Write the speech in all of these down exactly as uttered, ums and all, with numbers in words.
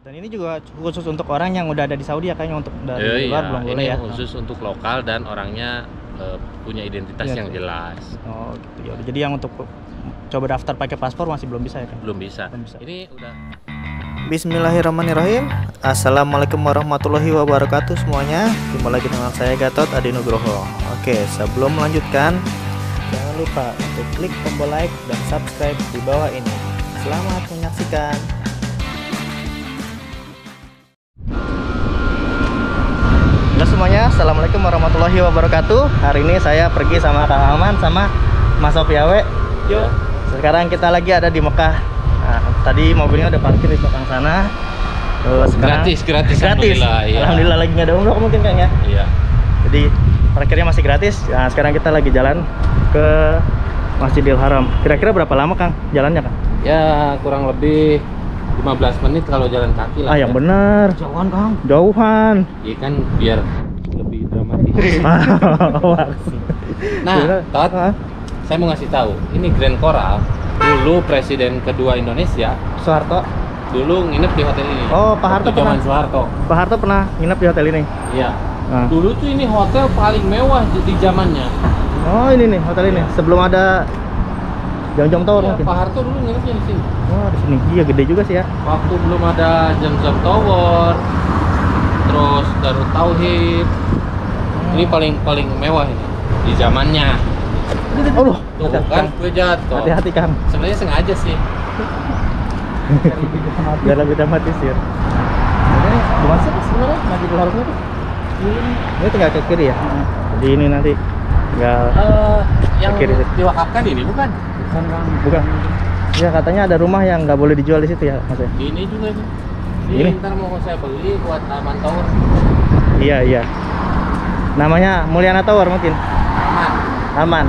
Dan ini juga khusus untuk orang yang udah ada di Saudi ya, kayaknya untuk dari eh, luar iya, belum boleh ini ya. khusus oh. untuk lokal dan orangnya uh, punya identitas ya, yang sih. jelas. Oh gitu ya. Jadi yang untuk coba daftar pakai paspor masih belum bisa ya kan? Belum bisa. Belum bisa. Ini udah. Bismillahirrahmanirrahim. Assalamualaikum warahmatullahi wabarakatuh semuanya. Jumpa lagi dengan saya Gatot Adi Nugroho. Oke, sebelum melanjutkan, jangan lupa untuk klik tombol like dan subscribe di bawah ini. Selamat menyaksikan. Halo semuanya, assalamualaikum warahmatullahi wabarakatuh. Hari ini saya pergi sama Kang Aman sama Mas Sofiawe. Yuk. Sekarang kita lagi ada di Mekah. Nah, tadi mobilnya udah parkir di belakang sana. Terus sekarang gratis, gratis, gratis. Alhamdulillah, ya. Alhamdulillah lagi nggak ada umroh mungkin Kang ya. Iya. Jadi parkirnya masih gratis. Nah, sekarang kita lagi jalan ke Masjidil Haram. Kira-kira berapa lama Kang jalannya Kang? Ya kurang lebih lima belas menit kalau jalan kaki lah. Ah, yang ya. bener. Jauhan Kang. Jauhan. Iya kan biar lebih dramatis. Nah, Tot, saya mau ngasih tahu, ini Grand Coral dulu presiden kedua Indonesia, Soeharto. Dulu nginep di hotel ini. Oh, Pak Harto pernah. Zaman Soeharto. Pak Harto pernah nginep di hotel ini. Iya. Nah. Dulu tuh ini hotel paling mewah di, di zamannya. Oh, ini nih hotel ini. Sebelum ada Jam-Jam Tower Ya, mungkin. Pak Harto dulu nginepnya di sini. Oh, di sini. Iya, gede juga sih ya. Waktu belum ada Jam-Jam Tower, terus Darut Tauhid. Ini paling paling mewah ini di zamannya. Oh, loh. Tuh kan, gue jatuh. Hati-hati Kang. Sebenarnya sengaja sih. Biar lebih dramatis ya. Ini bukan sih sebenarnya Masjidil Haram itu. Ini tinggal ke kiri ya. Jadi ini nanti tinggal Uh, yang ke kiri. diwakafkan ini bukan? Bukan Kang. Bukan. Ya katanya ada rumah yang nggak boleh dijual di situ ya Mas ya. Ini juga ini. Ini? Ini ntar mau saya beli buat Taman Tower. Iya iya. Namanya Mulyana Tower mungkin. Aman. Aman.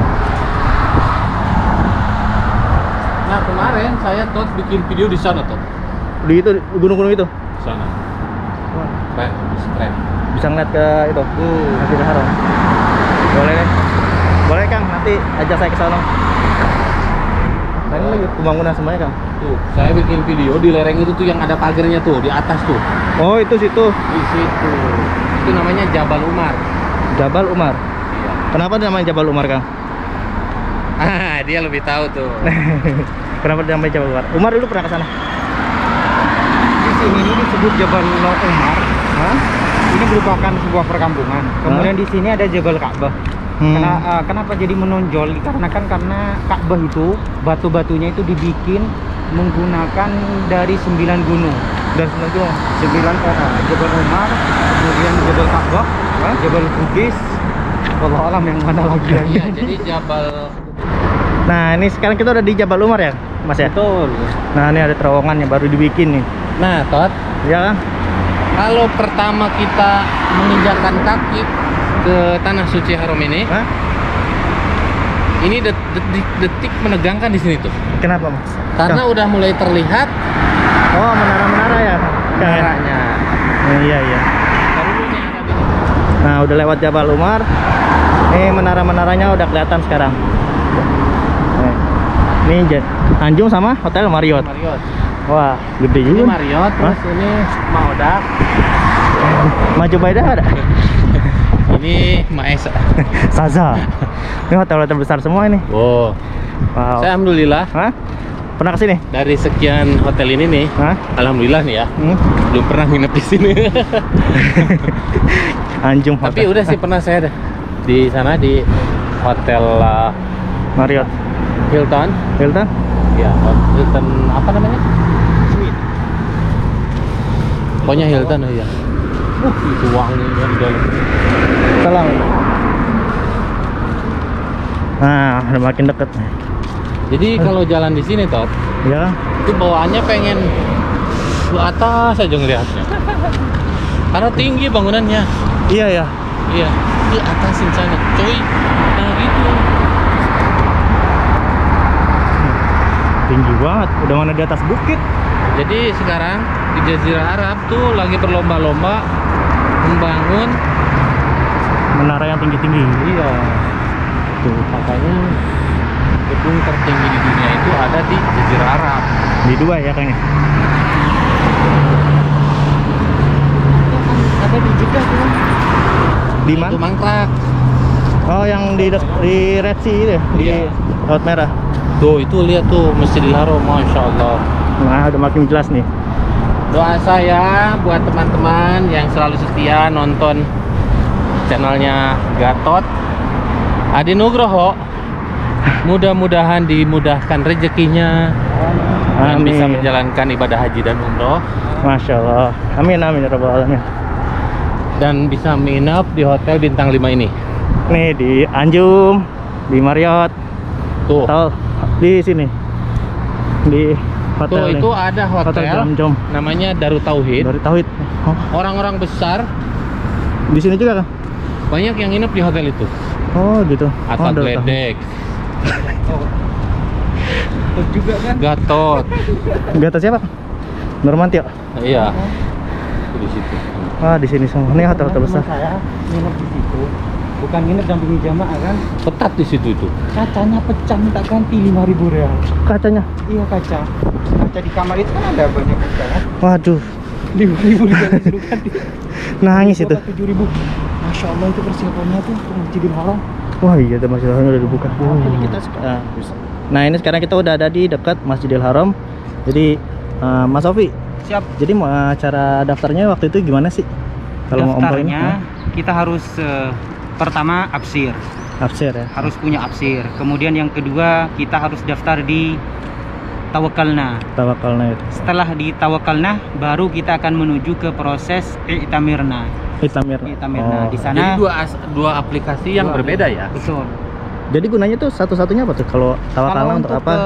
Nah kemarin saya Tot bikin video di sana Tot. Di itu gunung-gunung itu. Di sana. Keren, keren. Bisa ngeliat ke itu. Uh, Masjidil Haram. Boleh deh. Boleh Kang, nanti ajak saya ke sana. Nah, ini lagi pembangunan semuanya Kang. Tuh, saya bikin video di lereng itu tuh yang ada pagarnya tuh di atas tuh. Oh, itu situ. Di situ. Itu namanya Jabal Umar. Jabal Umar. Iya. Kenapa namanya Jabal Umar Kang? Ah, dia lebih tahu tuh. Kenapa namanya Jabal Umar? Umar dulu pernah ke sana? Di sini ini disebut Jabal Umar. Hah? Ini merupakan sebuah perkampungan. Kemudian di sini ada Jabal Ka'bah. Hmm. Kena- uh, kenapa jadi menonjol? Dikarenakan karena Ka'bah itu batu-batunya itu dibikin menggunakan dari sembilan gunung. Dan sebenarnya itu Sembilan uh, Jabal Umar, kemudian Jabal Ka'bah, Hah? Jabal Bugis. Wallah alam yang mana lagi lagi. Iya, jadi Jabal. Nah, ini sekarang kita udah di Jabal Umar ya, Mas ya? Betul. Nah, ini ada terowongan yang baru dibikin nih. Nah, Tot, Ya Kang? kalau pertama kita menginjakkan kaki ke tanah suci haram ini, Hah? ini det- detik-detik menegangkan di sini tuh. Kenapa Mas? Karena udah mulai terlihat Oh, menara-menara ya? Kang, ya? menaranya. Oh, iya iya. Baru dulu nih ada gini. Nah, udah lewat Jabal Umar. Nih menara-menaranya udah kelihatan sekarang. Nih. Ini jet Tanjung sama Hotel Marriott. Marriott. Wah, gede Ini juga. Marriott, terus ini Maoda. Maju Baidah ada? Ini Maesa. Saza. Ini hotel-hotel besar semua ini. Wow. Wow. Saya alhamdulillah Hah? Pernah kesini? dari sekian hotel ini nih, Hah? alhamdulillah nih ya, Hmm? belum pernah nginep di sini. Anjung Tapi Hotel. udah sih pernah saya dah di sana di Hotel uh, Marriott. Hilton. Hilton? Ya, Hilton apa namanya? Pokoknya Hilton ya. Uh, itu wangi ya di dalam. Salam. Nah, udah makin deket. Jadi kalau jalan di sini Tot, Ya. itu bawaannya pengen ke atas aja ngeliatnya. Karena tinggi bangunannya. Iya ya. Iya, di atasin sana, cuy. Nah gitu. Tinggi banget. Udah mana di atas bukit. Jadi sekarang di Jazirah Arab tuh lagi berlomba-lomba membangun. Menara yang tinggi-tinggi. Iya. Tuh makanya gedung tertinggi di dunia itu ada di Jazirah Arab. Di Dubai ya Kang ya? Di Itu mana? mangkrak. Oh, yang di dek- di Red Sea itu, ya? Di Iya. Laut Merah. Tuh, itu lihat tuh Masjidil Haram, Masya Allah. Nah, udah makin jelas nih. Doa saya buat teman-teman yang selalu setia nonton channelnya Gatot Adi Nugroho, mudah-mudahan dimudahkan rezekinya dan Amin. bisa menjalankan ibadah haji dan umroh, Masya Allah. Amin amin ya rabbal alamin. dan bisa menginap di hotel bintang lima ini. Nih di Anjum, di Marriott, Tuh, atau di sini. Di tuh hotel nih. itu ada Hotel hotel Jamjom. namanya Darut Tauhid. Dari Tauhid. Oh, Orang-orang besar di sini juga kan? banyak yang nginep di hotel itu. Oh, gitu. Atau oh, Darut Tauhid. Gledek, juga kan Gatot. Gata siapa? Nurmantio. Iya. Di situ. Wah, di sini semua. Ini hotel-hotel besar. saya nginep di situ, bukan nginep dampingi jamaah kan, Ketat di situ itu. kacanya pecah minta ganti lima ribu real. Kacanya. Iya, kaca kaca di kamar itu kan ada banyak kaca kan, Waduh, lima ribu disuruh ganti. nangis itu. tujuh ribu. Masya Allah, itu persiapannya tuh ke Masjidil Haram. Wah, iya, itu Masjidil Haram udah dibuka. Oh. Jadi kita sek- ah, bisa. Nah, ini sekarang kita udah ada di dekat Masjidil Haram. Jadi, eh, Mas Sofi, Siap. jadi mau eh, cara daftarnya waktu itu gimana sih? Kalau mau umroh ini? Daftarnya kita harus eh, pertama absir, Absir ya. harus punya absir. Kemudian yang kedua kita harus daftar di Tawakalna. Tawakalna itu. Setelah di Tawakalna baru kita akan menuju ke proses I'tamirna. Hitamir. I'tamirna. Di Jadi sana dua as- dua aplikasi yang Dua berbeda ya. betul. Jadi gunanya tuh satu-satunya apa tuh? Kalau tawakalna Kalau untuk untuk apa? ke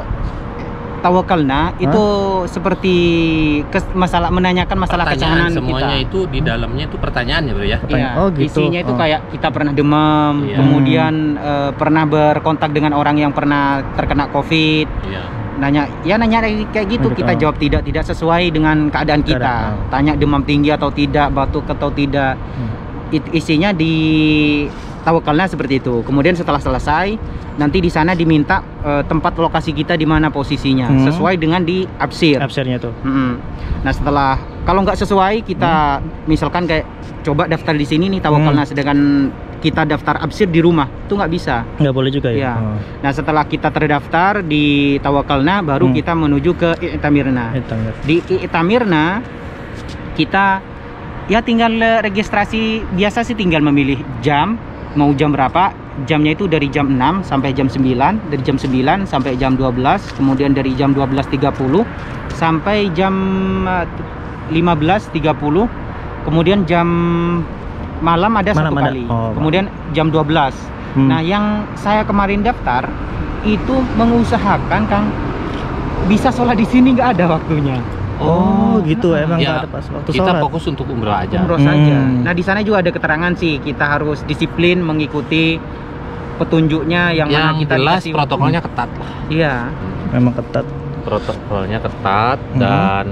Tawakalna itu seperti kes- masalah menanyakan masalah Pertanyaan kecahanan semuanya kita. itu di dalamnya itu pertanyaan ya bro ya. Pertanyaan. Iya, Oh, gitu. isinya itu Oh. kayak kita pernah demam, Iya. kemudian eh, pernah berkontak dengan orang yang pernah terkena COVID. Iya. Nanya, ya nanya kayak gitu, Oh, gitu. kita jawab tidak tidak sesuai dengan keadaan kita. Keadaan, oh. Tanya demam tinggi atau tidak, batuk atau tidak. Hmm. It- isinya di tawakalnya seperti itu. Kemudian setelah selesai, nanti di sana diminta eh, tempat lokasi kita di mana posisinya, Hmm. sesuai dengan di absir. Absirnya tuh. Mm-mm. Nah setelah kalau nggak sesuai kita misalkan kayak coba daftar di sini nih tawakalna, Hmm. sedangkan kita daftar absir di rumah itu nggak bisa. Nggak boleh juga ya? Iya. Oh. Nah setelah kita terdaftar di tawakalna baru Hmm. kita menuju ke I'tamirna. Hitamir. Di I'tamirna kita ya tinggal eh, registrasi biasa sih, tinggal memilih jam mau jam berapa. Jamnya itu dari jam enam sampai jam sembilan, dari jam sembilan sampai jam dua belas, kemudian dari jam dua belas tiga puluh sampai jam eh, lima belas tiga puluh, kemudian jam malam ada Malam satu ada. kali, Oh, kemudian jam dua belas. Hmm. Nah yang saya kemarin daftar itu mengusahakan Kang bisa sholat di sini, nggak ada waktunya. Oh, gitu emang Ya, nggak ada pas waktu kita sholat. fokus untuk umroh aja. Umroh Hmm. saja. Nah di sana juga ada keterangan sih, kita harus disiplin mengikuti petunjuknya yang, mana Yang kita jelas dikasih protokolnya ketat lah. waktu. Iya. Memang ketat. Protokolnya ketat Hmm. dan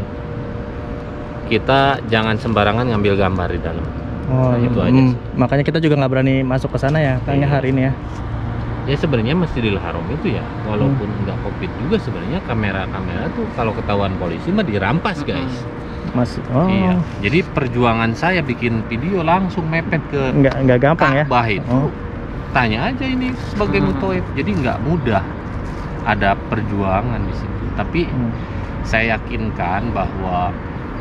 kita jangan sembarangan ngambil gambar di dalam. Oh, Nah, itu hmm. aja sih. Makanya kita juga nggak berani masuk ke sana ya, kayaknya Iya. hari ini ya. Ya sebenarnya Masjidil Haram itu ya, walaupun Hmm. nggak covid juga sebenarnya kamera-kamera tuh kalau ketahuan polisi mah dirampas guys. Masih. Oh. Iya. Jadi perjuangan saya bikin video langsung mepet ke Nggak nggak gampang ya. Ka'bah itu. Oh. Tanya aja ini sebagai Hmm. mutoib. Jadi nggak mudah. Ada perjuangan di situ. Tapi Hmm. saya yakinkan bahwa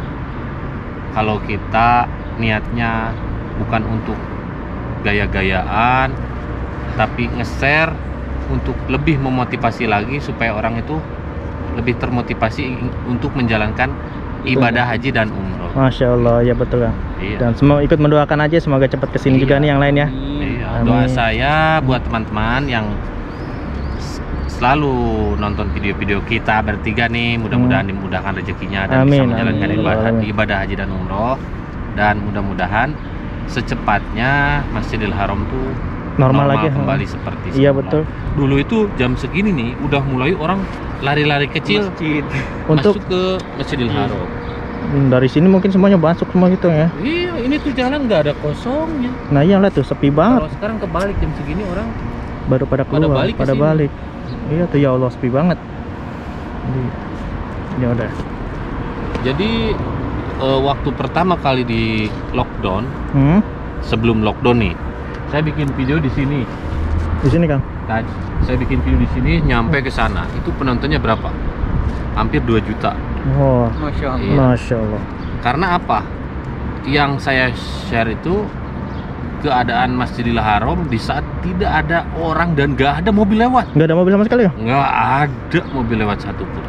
kalau kita niatnya bukan untuk gaya-gayaan, tapi nge-share untuk lebih memotivasi lagi supaya orang itu lebih termotivasi untuk menjalankan ibadah haji dan umroh. Masya Allah, ya betul kan. Iya. Dan semua ikut mendoakan aja semoga cepat kesini Iya. juga nih yang lain ya. Iya, Amin. doa saya buat teman-teman yang s- selalu nonton video-video kita bertiga nih, mudah-mudahan dimudahkan rezekinya dan bisa Amin, menjalankan amin. ibadah, Amin. ibadah haji dan umroh, dan mudah-mudahan secepatnya Masjidil Haram tuh Normal, lagi. kembali seperti Iya semula. betul. Dulu itu jam segini nih udah mulai orang lari-lari kecil Masjid. Untuk masuk ke Masjidil Haram. Hmm, dari sini mungkin semuanya masuk semua gitu ya. Iya, ini tuh jalan nggak ada kosongnya. Nah iya lihat tuh sepi banget. Kalau sekarang kebalik jam segini orang Baru pada pada keluar, balik ke pada sini. balik. Iya tuh ya Allah sepi banget. Jadi, ya udah. Jadi eh, waktu pertama kali di lockdown Hmm? sebelum lockdown nih. Saya bikin video di sini. Di sini Kang. Tadi saya bikin video di sini nyampe ke sana. Itu penontonnya berapa? Hampir dua juta. Oh, Masya Allah. Iya. Masya Allah. Karena apa? Yang saya share itu keadaan Masjidil Haram di saat tidak ada orang dan nggak ada mobil lewat. Nggak ada mobil sama sekali ya? Nggak ada mobil lewat satupun.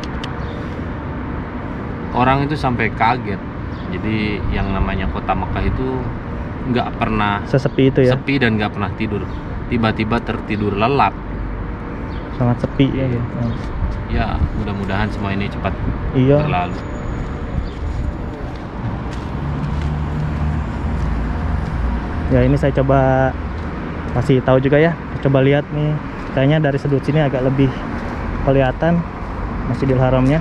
Orang itu sampai kaget. Jadi yang namanya kota Mekah itu nggak pernah Sesepi itu ya? sepi dan nggak pernah tidur. Tiba-tiba tertidur lelap. Sangat sepi ya. Ya. Ya mudah-mudahan semua ini cepat Iya. berlalu. Ya ini saya coba kasih tahu juga ya. Coba lihat nih, kayaknya dari sudut sini agak lebih kelihatan Masjidil Haramnya.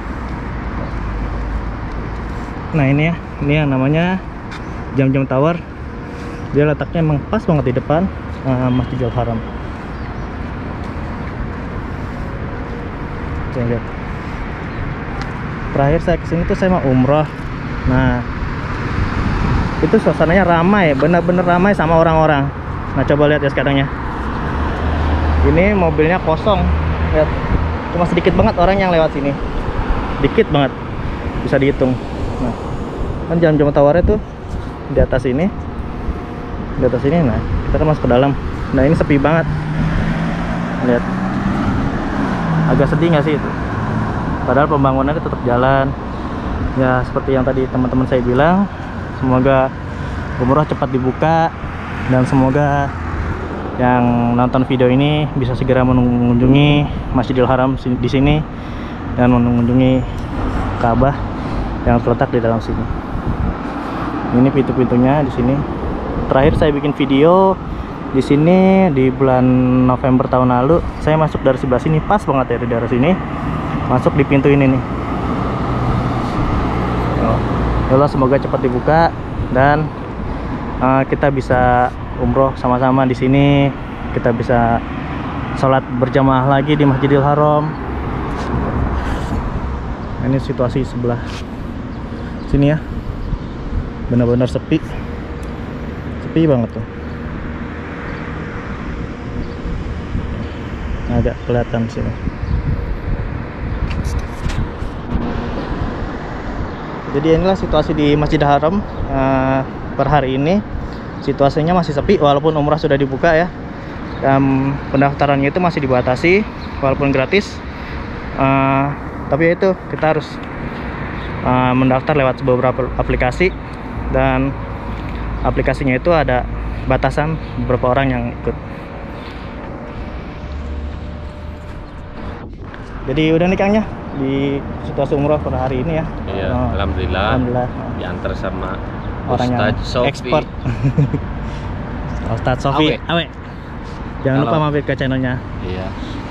Nah ini ya, ini yang namanya Jam-Jam Tower. Dia letaknya emang pas banget di depan uh, Masjidil Haram. Oke, lihat. Terakhir saya kesini tuh saya mau umroh. Nah itu suasananya ramai, benar-benar ramai sama orang-orang. Nah coba lihat ya sekarang ya. Ini mobilnya kosong. Lihat, cuma sedikit banget orang yang lewat sini. Dikit banget, bisa dihitung. Nah, kan Jam-Jam Towernya tuh di atas ini, di atas ini. Nah, kita kan masuk ke dalam. Nah ini sepi banget. Lihat, agak sedih nggak sih itu? Padahal pembangunannya tetap jalan. Ya seperti yang tadi teman-teman saya bilang. Semoga umroh cepat dibuka dan semoga yang nonton video ini bisa segera mengunjungi Masjidil Haram di sini dan mengunjungi Ka'bah yang terletak di dalam sini. Ini pintu-pintunya di sini. Terakhir saya bikin video di sini di bulan November tahun lalu. Saya masuk dari sebelah sini, pas banget ya di daerah sini. Masuk di pintu ini nih. Allah semoga cepat dibuka dan uh, kita bisa umroh sama-sama di sini. Kita bisa sholat berjamaah lagi di Masjidil Haram. Ini situasi sebelah sini ya, benar-benar sepi, sepi banget tuh. Agak kelihatan sini. Jadi inilah situasi di Masjidil Haram uh, per hari ini. Situasinya masih sepi walaupun umrah sudah dibuka ya. Um, pendaftarannya itu masih dibatasi walaupun gratis. Uh, tapi itu kita harus uh, mendaftar lewat beberapa aplikasi dan aplikasinya itu ada batasan beberapa orang yang ikut. Jadi udah nih Kang ya di situasi umroh per hari ini ya. Iya, oh, alhamdulillah. Alhamdulillah. Diantar sama Orang yang Ustadz Sofi. expert. Ustadz Sofi. Awe. Awe. Jangan Halo. lupa mampir ke channelnya. Iya.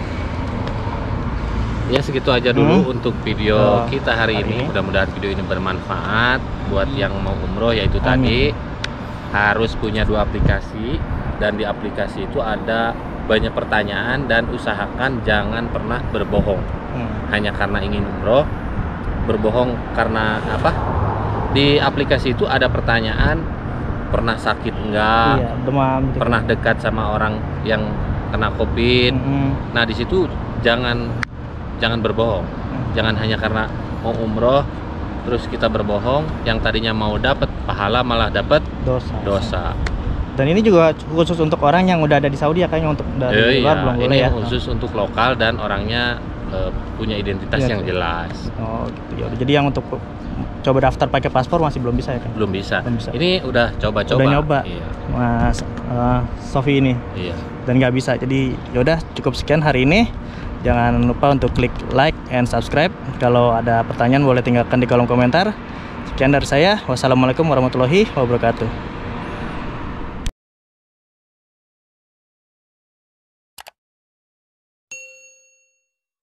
Ya segitu aja dulu Hmm. untuk video Oh, kita hari, hari ini. ini. Mudah-mudahan video ini bermanfaat buat yang mau umroh, yaitu tadi harus punya dua aplikasi dan di aplikasi itu ada banyak pertanyaan dan usahakan jangan pernah berbohong. Hmm. Hanya karena ingin umroh, berbohong karena apa? Di aplikasi itu ada pertanyaan pernah sakit enggak, Iya, demam. gitu. pernah dekat sama orang yang kena COVID. Mm-mm. Nah di situ jangan jangan berbohong, jangan hanya karena mau umroh terus kita berbohong, yang tadinya mau dapat pahala malah dapat Dosa. dosa. Dan ini juga khusus untuk orang yang udah ada di Saudi ya, kayaknya untuk dari Eh, luar iya, belum ini boleh ya. khusus untuk lokal dan orangnya eh, punya identitas Iya, yang sih. jelas. Oh gitu ya. Jadi yang untuk coba daftar pakai paspor masih belum bisa ya kan? Belum bisa. Belum bisa. Ini udah coba-coba. Udah nyoba. Iya. Mas uh, Sofi ini Iya. dan nggak bisa. Jadi yaudah cukup sekian hari ini. Jangan lupa untuk klik like and subscribe. Kalau ada pertanyaan boleh tinggalkan di kolom komentar. Sekian dari saya. Wassalamualaikum warahmatullahi wabarakatuh.